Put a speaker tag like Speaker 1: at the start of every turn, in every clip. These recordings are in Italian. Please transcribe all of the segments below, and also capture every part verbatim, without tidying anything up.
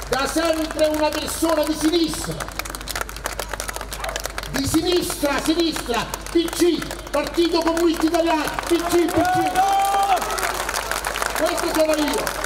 Speaker 1: da sempre una persona di sinistra, di sinistra, sinistra, P C, Partito Comunista Italiano, P C, P C. Questo sono io.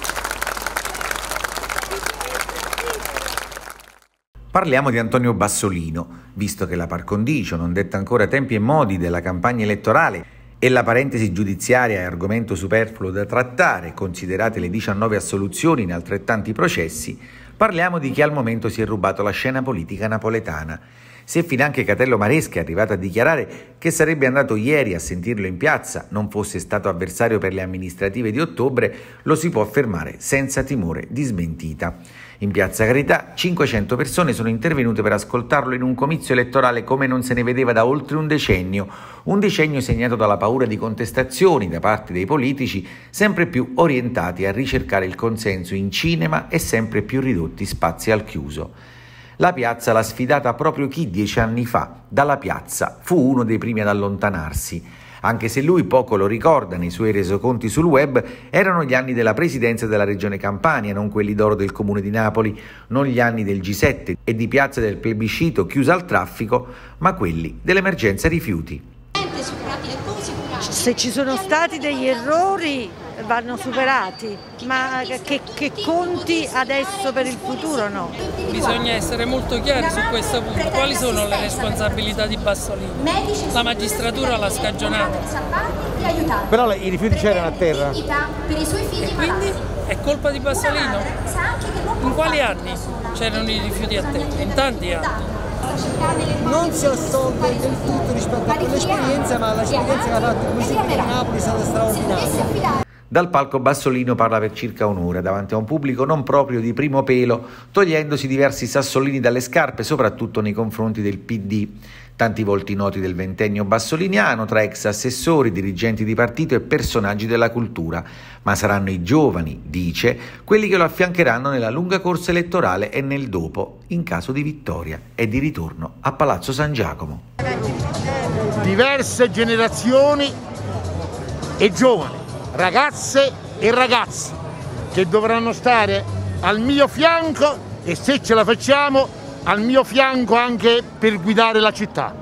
Speaker 2: Parliamo di Antonio Bassolino, visto che la par condicio non detta ancora tempi e modi della campagna elettorale e la parentesi giudiziaria è argomento superfluo da trattare, considerate le diciannove assoluzioni in altrettanti processi, parliamo di chi al momento si è rubato la scena politica napoletana. Se finanche Catello Maresca è arrivato a dichiarare che sarebbe andato ieri a sentirlo in piazza, non fosse stato avversario per le amministrative di ottobre, lo si può affermare senza timore di smentita. In Piazza Carità cinquecento persone sono intervenute per ascoltarlo in un comizio elettorale come non se ne vedeva da oltre un decennio, un decennio segnato dalla paura di contestazioni da parte dei politici sempre più orientati a ricercare il consenso in cinema e sempre più ridotti spazi al chiuso. La piazza l'ha sfidata proprio chi dieci anni fa, dalla piazza, fu uno dei primi ad allontanarsi. Anche se lui poco lo ricorda nei suoi resoconti sul web, erano gli anni della presidenza della regione Campania, non quelli d'oro del comune di Napoli, non gli anni del G sette e di piazza del plebiscito chiusa al traffico, ma quelli dell'emergenza rifiuti.
Speaker 3: Se ci sono stati degli errori vanno superati, ma che, che conti adesso per il futuro no.
Speaker 4: Bisogna essere molto chiari su questo punto. Quali sono le responsabilità di Bassolino? La magistratura l'ha scagionata.
Speaker 5: Però i rifiuti c'erano a terra.
Speaker 4: E quindi è colpa di Bassolino? In quali anni c'erano i rifiuti a terra? In tanti anni.
Speaker 5: Non si assolve del tutto rispetto a quell'esperienza, ma l'esperienza che ha fatto il Municipio di Napoli è stata straordinaria.
Speaker 2: Dal palco Bassolino parla per circa un'ora davanti a un pubblico non proprio di primo pelo, togliendosi diversi sassolini dalle scarpe, soprattutto nei confronti del P D. Tanti volti noti del ventennio bassoliniano tra ex assessori, dirigenti di partito e personaggi della cultura, ma saranno i giovani, dice, quelli che lo affiancheranno nella lunga corsa elettorale e nel dopo, in caso di vittoria e di ritorno a Palazzo San Giacomo.
Speaker 1: Diverse generazioni e giovani, ragazze e ragazzi che dovranno stare al mio fianco e, se ce la facciamo, al mio fianco anche per guidare la città.